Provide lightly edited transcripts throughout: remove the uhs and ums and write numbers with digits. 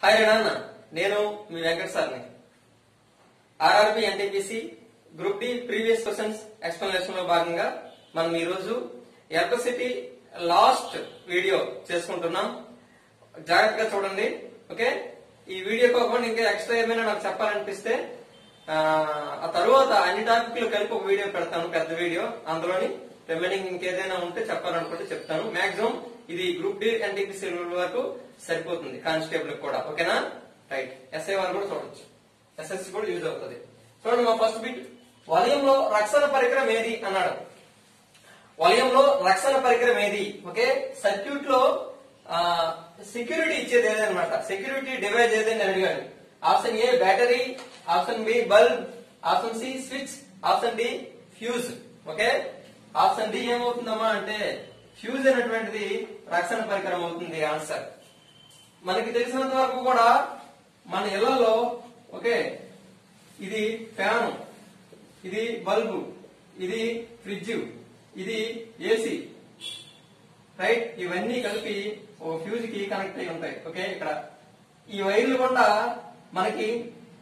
Hi నాన్న, నేను మీ వెంకట సార్ని. RRB NTPC group D previous questions explanation లో భాగంగా మనం ఈ రోజు ఎలక్ట్రిసిటీ లాస్ట్ వీడియో చేసుకుంటున్నాం. జాగ్రత్తగా చూడండి. ఓకే, ఈ వీడియో కాకుండా ఇంకా ఎక్స్ట్రా ఏమైనా నాకు చెప్పాలనిపిస్తే ఆ తర్వాత అన్ని టాపిక్లు కలిపి ఒక వీడియో పెడతాను, పెద్ద వీడియో. అందులోని రిమైనింగ్ ఇంకేదైనా ఉంటే చెప్పాలనుకుంటే చెప్తాను. మాక్సిమం ఇది గ్రూప్ డి ఎన్టీపీసీ వరకు సరిపోతుంది, కానిస్టేబుల్ కూడా. ఓకేనా? రైట్. ఎస్ఐ వాళ్ళు కూడా చూడొచ్చు, ఎస్ఎస్సి కూడా యూజ్ అవుతుంది. చూడండి, మా ఫస్ట్ బిట్. వలయంలో రక్షణ పరికరం ఏది అన్నాడు. వలయంలో రక్షణ పరికరం ఏది? ఓకే, సర్క్యూట్ లో సెక్యూరిటీ ఇచ్చేది ఏదన్నమాట, సెక్యూరిటీ డివైస్ ఏదని అడిగాడు. Option A battery, option B bulb, option C switch, option D fuse. Okay, option D ఏమవుతుందమ్మా అంటే ఫ్యూజ్ అనేటువంటిది రక్షణ పరికరం అవుతుంది ఆన్సర్. మనకి తెలిసినంత వరకు కూడా మన ఇళ్లలో ఓకే, ఇది ఫ్యాను, ఇది బల్బు, ఇది ఫ్రిడ్జ్, ఇది ఏసీ, రైట్? ఇవన్నీ కలిపి ఓ ఫ్యూజ్ కి కనెక్ట్ అయి ఉంటాయి. ఓకే, ఇక్కడ ఈ వైర్లు కూడా మనకి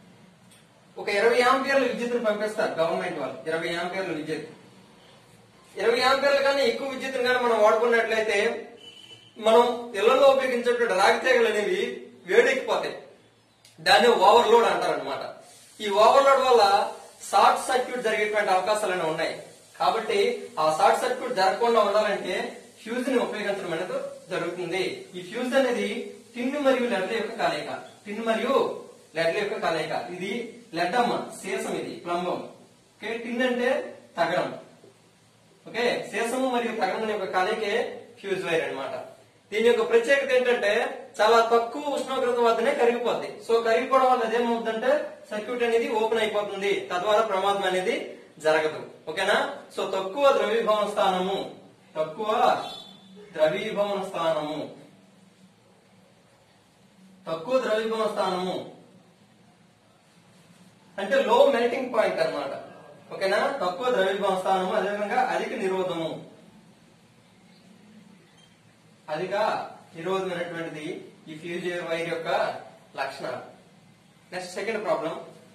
ఒక 20 ఆంపియర్ల విద్యుత్తును పంపిస్తారు గవర్నమెంట్ వాళ్ళు. 20 ఆంపియర్ల విద్యుత్, 20 ఆంపియర్ల కన్నా ఎక్కువ విద్యుత్తును కానీ మనం వాడుకున్నట్లయితే మనం ఇళ్లలో ఉపయోగించేటువంటి రాగితీగలు అనేవి వేడెక్కిపోతాయి. దాన్ని ఓవర్లోడ్ అంటారనమాట. ఈ ఓవర్లోడ్ వల్ల షార్ట్ సర్క్యూట్ జరిగేటువంటి అవకాశాలు ఉన్నాయి. కాబట్టి ఆ షార్ట్ సర్క్యూట్ జరగకుండా ఉండాలంటే ఫ్యూజ్ ని ఉపయోగించడం అనేది జరుగుతుంది. ఈ ఫ్యూజ్ అనేది టిన్ మరియు లెడ్ల యొక్క కలయిక. టిన్ మరియు లెడ్ల యొక్క కలయిక. ఇది లెడ్ అమ్మ, సీసం, ఇది ప్లంబం. ఓకే, టిన్ అంటే తగడం. ఓకే, సీసము మరియు తగడం యొక్క కలయికే ఫ్యూజ్ వైర్ అన్నమాట. దీని యొక్క ప్రత్యేకత ఏంటంటే చాలా తక్కువ ఉష్ణోగ్రత వద్దనే కరిగిపోద్ది. సో కరిగిపోవడం వల్ల అదేమవుతుందంటే సర్క్యూట్ అనేది ఓపెన్ అయిపోతుంది, తద్వారా ప్రమాదం అనేది జరగదు. ఓకేనా? సో తక్కువ ద్రవీభవన స్థానము, తక్కువ ద్రవీభవన స్థానము, తక్కువ ద్రవీభవన స్థానము అంటే లో మెల్టింగ్ పాయింట్ అన్నమాట. ఓకేనా? తక్కువ ద్రవీభవన స్థానము, అదేవిధంగా అధిక నిరోధము, అధిక నిరోధమైనటువంటిది ఈ ఫ్యూజ్ వైర్ యొక్క లక్షణాలు. Next second problem.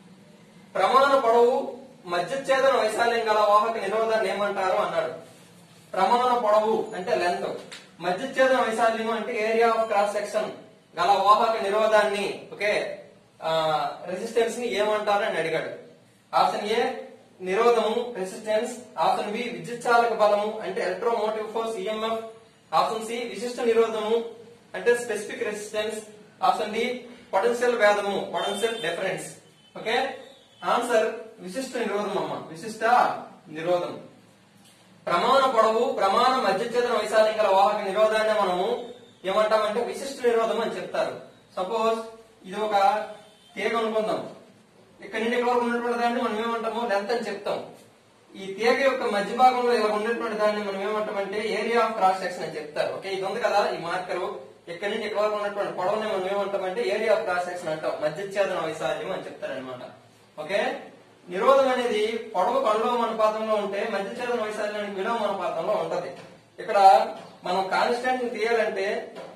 ప్రమాణ పొడవు మధ్యఛేదన వైశాల్యం గల వాహక నిరోధాన్ని ఏమంటారు అన్నాడు. ప్రమాణ పొడవు అంటే లెంత్, మధ్యఛేదన వైశాల్యం అంటే ఏరియా ఆఫ్ క్రాస్ సెక్షన్ గల వాహక నిరోధాన్ని, ఓకే, రెసిస్టెన్స్ ని ఏమంటారు అని అడిగాడు. ఆప్షన్ ఏ నిరోధము, రెసిస్టెన్స్. ఆప్షన్ బి విద్యుచ్చాలక బలము అంటే electromotive force, EMF. Option C విశిష్ట నిరోధము అంటే specific resistance. Option D potential భేదము, పొటెన్షియల్ డిఫరెన్స్. ఓకే, ఆన్సర్ విశిష్ట నిరోధం అమ్మ, విశిష్ట నిరోధం. ప్రమాణ పొడవు, ప్రమాణ మధ్యఛేదన వైశాల్యం గల వాహక నిరోధాన్ని మనము ఏమంటామంటే విశిష్ట నిరోధం అని చెప్తారు. సపోజ్ ఇది ఒక తీగ అనుకుందాం. ఇక్కడ నుండి ఇక్కడ వరకు ఉన్నటువంటి దాన్ని మనం ఏమంటాము లెంత్ అని చెప్తాం. ఈ తీగ యొక్క మధ్య భాగంలో ఇలా ఉన్నటువంటి దాన్ని మనం ఏమంటామంటే ఏరియా ఆఫ్ క్రాస్ సెక్షన్ అని చెప్తారు. ఓకే, ఇది ఉంది కదా ఈ మార్కరు, ఇక్కడ నుంచి ఇక్కడ వరకు ఉన్నటువంటి పొడవుని మనం ఏమంటామంటే ఏరియా ఆఫ్ క్రాస్ సెక్షన్ అంటాం, మధ్యఛేదన వైశాల్యం అని చెప్తారనమాట. ఓకే, నిరోధం అనేది పొడవు అనుపాతంలో ఉంటే మధ్యఛేదన వైశాల్యానికి విలోమ అనుపాతంలో ఉంటది. ఇక్కడ మనం కాన్స్టెంట్ ని తీయాలంటే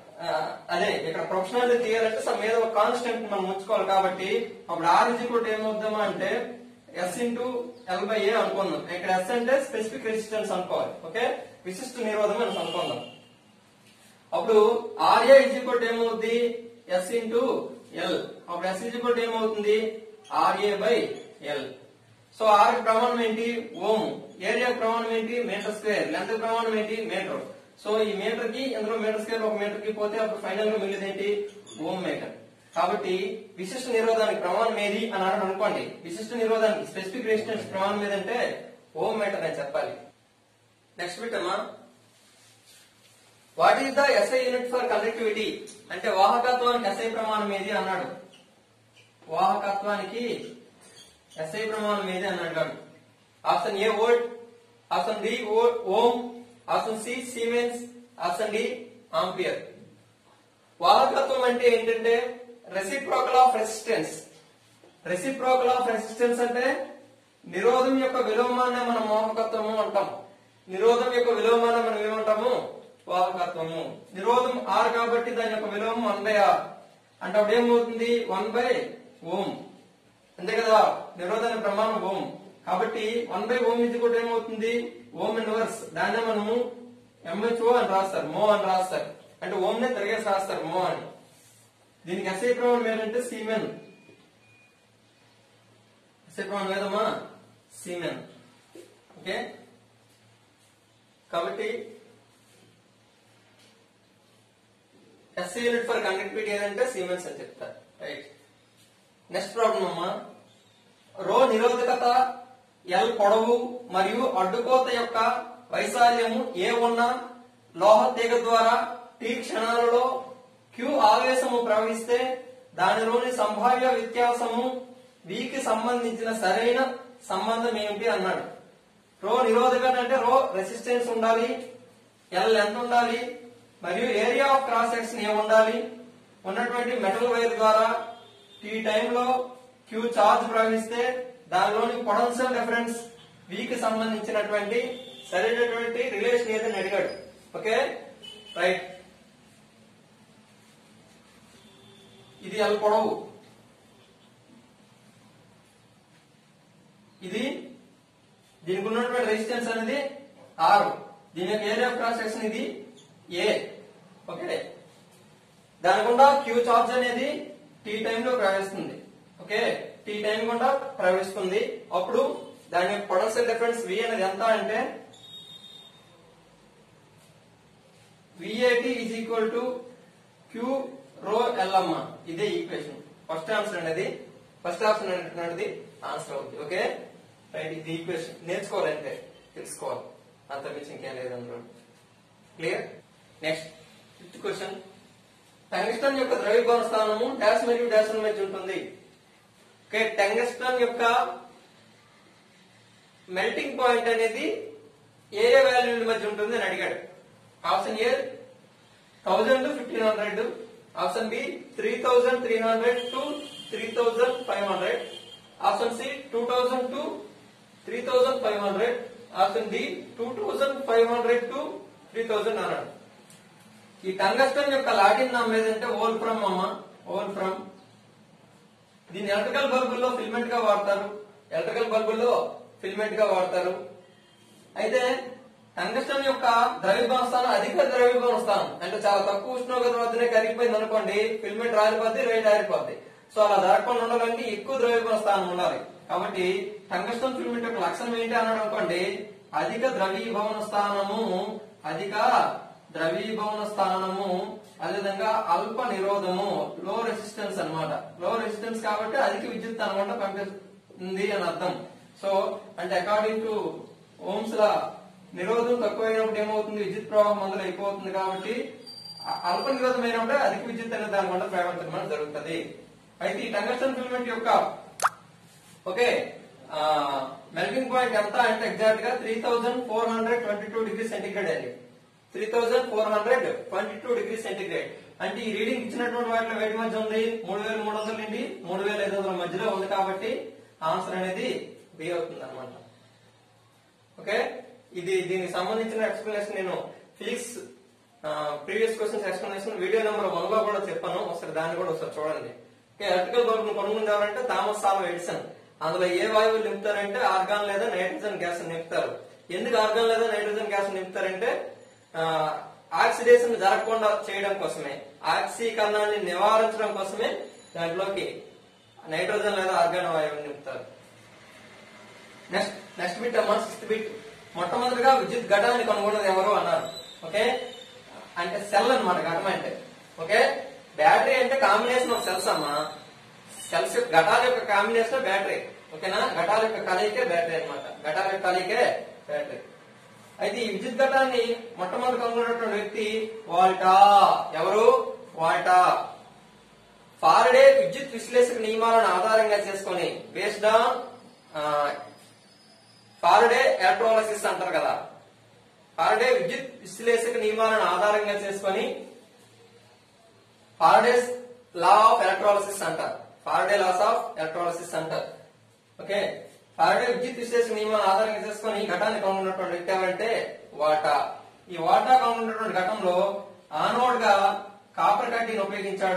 అదే ఇక్కడ ప్రొఫెషనల్ తీయాలంటే సమ్ మీద ఒక కాన్స్టెంట్ మనం ఉంచుకోవాలి. కాబట్టి అప్పుడు ఆర్ ఈక్వల్ ఏమవుద్దామా అంటే S into L by A అనుకుందాం. ఇక్కడ ఎస్ అంటే స్పెసిఫిక్ రెసిస్టెన్స్ అనుకోవాలి. ఓకే, విశిష్ట నిరోధం అని అనుకుందాం. అప్పుడు ఆర్ఏ ఈక్వల్ ఏమవుద్ది ఎస్ ఇంటూ ఎల్. అప్పుడు ఎస్ ఈక్వల్ ఏమవుతుంది RA by L. So R ప్రమాణం ఏంటి ఓం, ఏరియా ప్రమాణం ఏంటి మీటర్ స్క్వేర్, లెంత్ ప్రమాణం ఏంటి మీటర్. సో ఈ మీటర్ కి ఇందులో మీటర్ స్క్వేర్ ఒక మీటర్ కి పోతే అప్పుడు ఫైనల్ గా మిగిలింది ఏంటి ఓం మీటర్. కాబట్టి విశిష్ట నిరోధానికి ప్రమాణం ఏది అని అన్నాడు అనుకోండి. విశిష్ట నిరోధానికి స్పెసిఫిక్ రెసిస్టెన్స్ ప్రమాణం ఏదంటే ఓం మీటర్ అని చెప్పాలి. నెక్స్ట్ బిట్ అమ్మా. What is the SI unit for conductivity అంటే వాహకత్వానికి ఎస్ఐ ప్రమాణం ఏది అన్నాడు. వాహకత్వానికి ఎస్ఐ ప్రమాణం ఏది అని అడిగాడు. Option A volt, option D ohm, option C siemens, option D ampere. వాహకత్వం అంటే ఏంటంటే reciprocal of resistance. Reciprocal of resistance అంటే నిరోధం యొక్క విలోమాన్ని మనం వాహకత్వము అంటాం. నిరోధం యొక్క విలోమాన్ని మనం ఏమంటాము వాహకత్వము. నిరోధం R కాబట్టి దాని యొక్క విలోమం 1/R. అంటే అప్పుడు ఏమవుతుంది 1/ఓం అంతే కదా, నిరోధన ప్రమాణం ఓం. కాబట్టి 1/ఓం ఇది కూడా ఏమవుతుంది ఓం ఇన్వర్స్. దాన్నే మనము MHO అని రాస్తారు, మో అని రాస్తారు. అంటే ఓం నే తిరిగేసి రాస్తారు మో అని. దీనికి ఎస్ఐ ప్రమాణం ఏంటంటే సీమెన్. ఎస్ఐ ప్రమాణం ఏదమ్మా సీమెన్. ఓకే, కాబట్టి ఎస్ఐ యూనిట్ ఫర్ కండక్టివిటీ ఏదంటే సీమెన్స్ అని చెప్తారు. రైట్. నెక్స్ట్ ప్రాబ్లం అమ్మా, రో నిరోధకత ఎల్ పొడవు మరియు అడ్డుకోత యొక్క వైశాల్యము ఏ ఉన్న లోహ తీగ ద్వారా టీ క్షణాలలో క్యూ ఆవేశము ప్రవహిస్తే దానిలోని సంభావ్య వ్యత్యాసము వీకి సంబంధించిన సరైన సంబంధం ఏమిటి అన్నాడు. రో నిరోధకత అంటే రో రెసిస్టెన్స్ ఉండాలి, ఎల్ ఎంత ఉండాలి, మరియు area of cross section A ఉండాలి. ఉన్నటువంటి మెటల్ వైర్ ద్వారా టీ టైంలో క్యూ చార్జ్ ప్రవహిస్తే దానిలోని పొటెన్షియల్ డిఫరెన్స్ వీకి సంబంధించినటువంటి సరైనటువంటి రిలేషన్ ఏదని అడిగాడు. Okay, right. ఇది ఎల్ పొడవు, ఇది దీనికి ఉన్నటువంటి రెసిస్టెన్స్ అనేది R, దీని యొక్క ఏరియా ఆఫ్ క్రాస్ సెక్షన్ ఇది A. ఓకే, దాని గుండా క్యూ చార్జ్ అనేది టీ టైం లో ప్రవహిస్తుంది. ఓకే, టీ టైం గుండా ప్రవహిస్తుంది. అప్పుడు దాని యొక్క పొటెన్షియల్ డిఫరెన్స్ V అనేది ఎంత అంటే VAT is equal to Q rho L అమ్మ. ఇదే ఈక్వేషన్. ఫస్ట్ ఆన్సర్ అనేది ఫస్ట్ ఆప్షన్ అనేది ఆన్సర్ అవుతుంది. Okay, right. ఇది ఈక్వేషన్ నేర్చుకోవాలంటే తెలుసుకోవాలి, అంత మించి ఇంకేం లేదన్నారు. Clear. Next 5th question, tungsten యొక్క ద్రవీభవన స్థానము డాష్ మరియు డాష్ మధ్య ఉంటుంది. ఓకే, టంగ్స్టన్ యొక్క మెల్టింగ్ పాయింట్ అనేది ఏ వాల్యూల మధ్య ఉంటుంది అని అడిగాడు. Option A 1000 to 1500, option B 3300 to 3500, option C 2000 to 3500, option D 2500 to 3000 అన్నాడు. ఈ టంగస్టన్ యొక్క లాటిన్ నామం ఏదంటే వోల్ఫ్రమ్ అమ్మ, వోల్ఫ్రమ్. దీన్ని ఎలక్ట్రికల్ బల్బుల్లో ఫిల్మెంట్ గా వాడతారు, ఎలక్ట్రికల్ బల్బుల్లో ఫిల్మెంట్ గా వాడతారు. అయితే టంగస్టన్ యొక్క ద్రవీభవన స్థానం అధిక ద్రవీభవన స్థానం, అంటే చాలా తక్కువ ఉష్ణోగ్రత వద్దనే కరిగిపోయింది అనుకోండి, ఫిల్మెంట్ రాలిపోద్ది, రైట్ ఆరిపోద్ది. సో అలా దాటకుండా ఉండాలంటే ఎక్కువ ద్రవీభవన స్థానం ఉండాలి. కాబట్టి టంగస్టన్ ఫిల్మెంట్ యొక్క లక్షణం ఏంటి అన్నాడు అనుకోండి, అధిక ద్రవీభవన స్థానము, అధిక ద్రవీభవన స్థానము, అదేవిధంగా అల్ప నిరోధము, లో రెసిస్టెన్స్ అన్నమాట. లో రెసిస్టెన్స్ కాబట్టి అధిక విద్యుత్ అనమాట పంపిస్తుంది అని అర్థం. సో అంటే అకార్డింగ్ టు ఓమ్స్ లా నిరోధం తక్కువైనప్పుడు ఏమవుతుంది, విద్యుత్ ప్రవాహం అందులో ఎక్కువ అవుతుంది. కాబట్టి అల్ప నిరోధం అయినప్పుడే అధిక విద్యుత్ అనేది దాని వల్ల ప్రయాణించడం జరుగుతుంది. అయితే ఈ టంగస్టన్ ఫిల్మెంట్ యొక్క ఓకే మెల్టింగ్ పాయింట్ ఎంత అంటే ఎగ్జాక్ట్ గా 3422 డిగ్రీ సెంటిగ్రేడ్ అండి. 3422 డిగ్రీ సెంటిగ్రేడ్. అంటే ఈ రీడింగ్ ఇచ్చినటువంటి వాటిలో వేటి మధ్య ఉంది, 3300 నుండి 3500 మధ్యలో ఉంది. కాబట్టి ఆన్సర్ అనేది బి అవుతుంది అనమాట. ఓకే, ఇది దీనికి సంబంధించిన ఎక్స్ప్లెనేషన్ నేను physics previous questions explanation video number 1 లో కూడా చెప్పాను, ఒకసారి దాన్ని కూడా ఒకసారి చూడండి. ఎలక్ట్రికల్ బల్బ్ ను కనుగొనేవారంటే థామస్ ఆల్వా ఎడిసన్. అందులో ఏ వాయువులు నింపుతారంటే ఆర్గాన్ లేదా నైట్రోజన్ గ్యాస్ నింపుతారు. ఎందుకు ఆర్గాన్ లేదా నైట్రోజన్ గ్యాస్ నింపుతారంటే ఆక్సిడేషన్ జరగకుండా చేయడం కోసమే, ఆక్సీకరణాన్ని నివారించడం కోసమే దాంట్లోకి నైట్రోజన్ లేదా ఆర్గాన్ వాయువులు నింపుతారు. నెక్స్ట్ బిట్ అమ్మా, 6th బిట్. మొట్టమొదటిగా విద్యుత్ ఘటాన్ని కనుగొన్నది ఎవరు అన్నారు. ఓకే, అంటే సెల్ అన్నమాట ఘటన అంటే. ఓకే, బ్యాటరీ అంటే కాంబినేషన్ ఆఫ్ సెల్స్ అమ్మా. సెల్స్ ఘటాల యొక్క కాంబినేషన్ బ్యాటరీ. ఓకేనా, ఘటాల యొక్క కలయికే బ్యాటరీ అన్నమాట. ఘటాల యొక్క కలయికే బ్యాటరీ. అయితే ఈ విద్యుత్ ఘటాన్ని మొట్టమొదటి కనుగొన్నటువంటి వ్యక్తి వాల్టా. ఎవరు? వాల్టా. ఫారడే విద్యుత్ విశ్లేషక నియమాలను ఆధారంగా చేసుకుని, బేస్డ్ ఆన్ ఫారడే ఎలక్ట్రోలసిస్ అంటారు కదా, ఫారడే విద్యుత్ విశ్లేషక నియమాలను ఆధారంగా చేసుకుని ఫారడేస్ లా ఆఫ్ ఎలక్ట్రోలసిస్ అంటారు. ఫారడే లాస్ ఆఫ్ ఎలక్ట్రోలసిస్ అంటారు. ఓకే, ఫారడే విద్యుత్ విశ్లేషక నియమాలను ఆధారంగా చేసుకుని ఈ ఘటాన్ని కనుగొన్నటువంటి వ్యక్తి ఎవరంటే వాటా. ఈ వాటా కనుగొన్నటువంటి ఘటంలో ఆనోడ్ గా కాపర్ కడ్డీని ఉపయోగించాడు.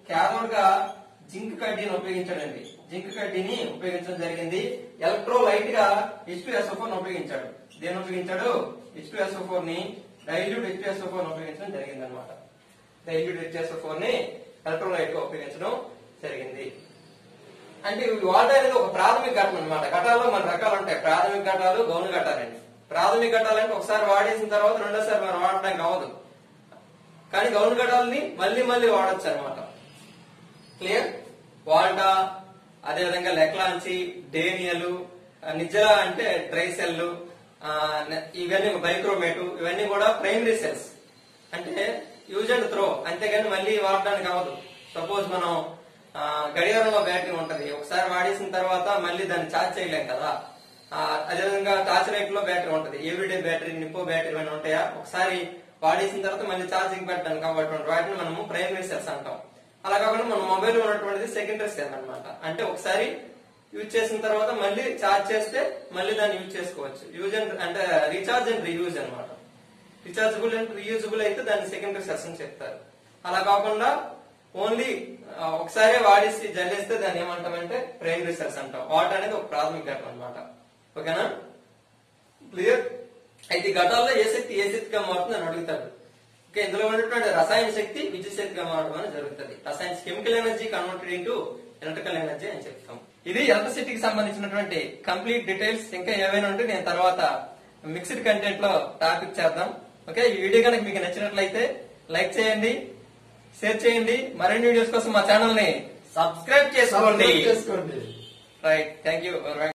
క్యాథోడ్ గా జింక్ కడ్డీని ఉపయోగించాడండి. జింక్ కడ్డీని ఉపయోగించడం జరిగింది. ఎలక్ట్రోలైట్ గా H2SO4 ని ఉపయోగించాడు. దేని ఉపయోగించాడు? H2SO4 ని, డైల్యూట్ H2SO4 ని ఉపయోగించడం జరిగింది అనమాట. డైల్యూట్ H2SO4 ని ఎలక్ట్రోలైట్ గా ఉపయోగించడం జరిగింది. అంటే వాటర్ అనేది ఒక ప్రాథమిక ఘటన అనమాట. ఘటాల్లో మన రకాలు ఉంటాయి, ప్రాథమిక ఘటాలు, గౌణ ఘటాలండి. ప్రాథమిక ఘటాలంటే ఒకసారి వాడేసిన తర్వాత రెండోసారి మనం వాడడానికి అవ్వదు, కానీ గౌణ ఘటాలని మళ్ళీ మళ్ళీ వాడచ్చు అనమాట. క్లియర్? వాల్టా, అదేవిధంగా లెక్లాంచి, డేనియలు, నిజలా అంటే ట్రైసెల్, ఇవన్నీ బైక్రోమేటు, ఇవన్నీ కూడా ప్రైమరీ సెల్స్. అంటే యూజ్ అండ్ త్రో, అంతేగాని మళ్ళీ వాడడానికి అవ్వదు. సపోజ్ మనం గడియారంలో బ్యాటరీ ఉంటది, ఒకసారి వాడేసిన తర్వాత మళ్ళీ దాన్ని ఛార్జ్ చేయలేం కదా. అదేవిధంగా టార్చ్ లైట్ లో బ్యాటరీ ఉంటది, ఎవ్రీడే బ్యాటరీ, నిప్పో బ్యాటరీ అని ఉంటాయా, ఒకసారి వాడేసిన తర్వాత మళ్ళీ ఛార్జింగ్ పెట్టడానికి కాబట్టి వాటిని మనము ప్రైమరీ సెల్స్ అంటాం. అలా కాకుండా మన మొబైల్ ఉన్నటువంటిది సెకండరీ సెల్ అనమాట. అంటే ఒకసారి యూజ్ చేసిన తర్వాత మళ్ళీ ఛార్జ్ చేస్తే మళ్ళీ దాన్ని యూజ్ చేసుకోవచ్చు. యూజ్ అండ్ అంటే రీఛార్జ్ అండ్ రీయూజ్ అనమాట. రీఛార్జబుల్ అండ్ రీయూజబుల్ అయితే దాన్ని సెకండరీ సెల్స్ అని చెప్తారు. అలా కాకుండా ఓన్లీ ఒకసారి వాడేసి జల్లేస్తే దాన్ని ఏమంటామంటే ప్రైమరీ సెల్స్ అంటాం. వాటర్ అనేది ఒక ప్రాథమిక ఘటన అనమాట. ఓకేనా? క్లియర్? అయితే ఈ ఘటాల్లో ఏ శక్తిగా మారుతుంది అని అడుగుతాడు. ఓకే, ఇందులో ఉన్నటువంటి రసాయన శక్తి విద్యుత్ శక్తిగా మారడం అనేది జరుగుతుంది. రసాయన chemical energy converted into electrical energy అని చెప్తాం. ఇది ఎలక్ట్రిసిటీకి సంబంధించినటువంటి కంప్లీట్ డీటెయిల్స్. ఇంకా ఏవైనా ఉంటే నేను తర్వాత మిక్స్డ్ కంటెంట్ లో టాపిక్ చేద్దాం. ఓకే, ఈ వీడియో కనుక మీకు నచ్చినట్లయితే లైక్ చేయండి, షేర్ చేయండి. మరిన్ని వీడియోస్ కోసం మా ఛానల్ ని సబ్స్క్రైబ్ చేసుకోండి. Right, thank you.